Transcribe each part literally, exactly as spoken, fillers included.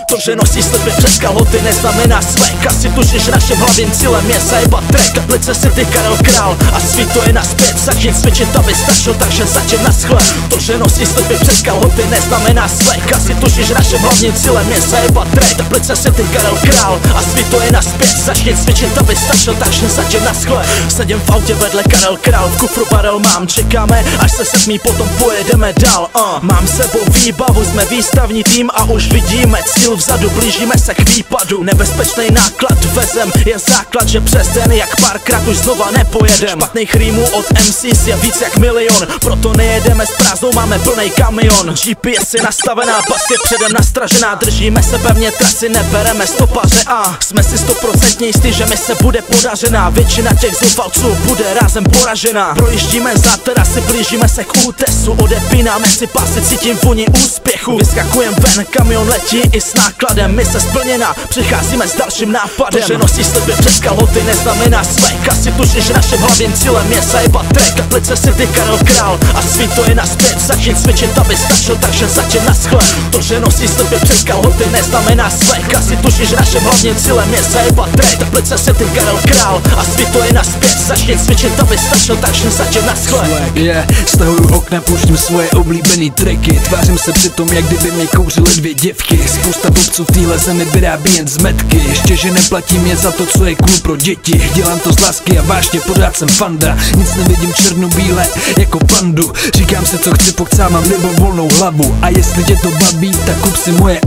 To, že nosí slepě přes kalhoty, neznamená své kasy. Tušíš, naším hlavním cílem je zajebat track. Kaplice City, Karel Král a svít to je naspět. Začít cvičit, aby stačil, takže zatím naschle. To, že nosí slepě přes kalhoty, neznamená své kasy. Tušíš, naším hlavním cílem je zajebat track. Kaplice City, Karel Král a svít to je naspět. Začít cvičit, aby stačil, takže zatím naschle. Sedím v autě vedle Karel Král, v kufru barel mám, čekáme, až se setmí, potom pojedeme dál. uh. Mám sebou výbavu, jsme výstavní tým a už vidíme cíl vzadu, blížíme se k výpadu. Nebezpečný náklad vezem, je základ, že přes den jak párkrát už znova nepojedem. Špatných rýmů od M Cs je víc jak milion, proto nejedeme s prázdnou, máme plnej kamion. G P S je nastavená, pas je předem nastražená, držíme se pevně trasy, nebereme stopaře a jsme si stoprocentně jistý, že mi se bude podařená. Většina těch zoufalců bude rázem poražená. Projíždíme za terasy, blížíme se k útesu, odepínáme si pásy, cítím vůni úspěchu. Vyskakujem ven, kamion letí i s nákladem, mise splněná, přicházíme s dalším nápadem. To, že nosí slepě přes kalhoty, neznamená své kasy. Tušíš, naším hlavním cílem je zajebat track. Kaplice City, Karel Král a svít to je naspět. Začít cvičit, aby stačil, takže zatím naschle. To, že nosí slepě přes kalhoty, neznamená své kasy. Tušíš, naším hlavním cílem je zajebat track. Kaplice City, Karel Král a svít to je naspět. Začít cvičit, aby stačil, takže zatím naschle. Yeah, stahuju okna, pouštím svoje oblíbený tracky. Tvářím se přitom, jak kdyby mě kouřily dvě děvky. Spousta blbců v téhle zemi vyrábí jen zmetky. Ještě, že neplatím je za to, co je cool pro děti. Dělám to z lásky a vážně, pořád jsem fanda. Nic nevidím černobíle jako pandu. Říkám si, co chci, pokud mám libovolnou hlavu. A jestli tě to baví, tak kup si moje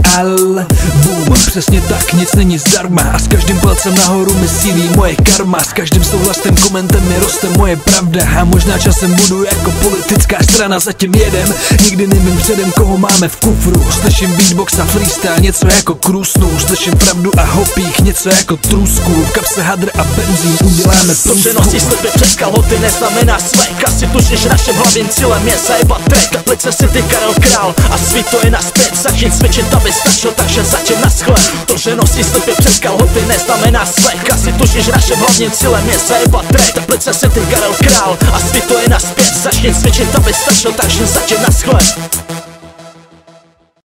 album. Přesně tak, nic není zdarma. A s každým palcem nahoru mi sílí moje karma. S každým souhlasným komentem mi roste moje pravda. A možná časem budu jako politická strana, zatím jedem. Nikdy nevím předem, koho máme v kufru. Slyším beatbox a freestyle, něco jako krusnu. Slyším pravdu a hopích, něco jako trusku. V kapse hadr a benzín, uděláme průzkum. To, že nosí slepě přes kalhoty, neznamená své kasy. Tušíš, naším hlavním cílem je zajebat track. Kaplice City, Karel Král a svít to je naspět. Začít cvičit, aby stačil, takže zatím naschle. To, že nosí slepě přes kalhoty, neznamená své kasy. Tušíš, naším hlavním cílem je zajebat track. Kaplice City, Karel Král a svít to je naspět. Začít cvičit, aby stačil, takže zatím naschle.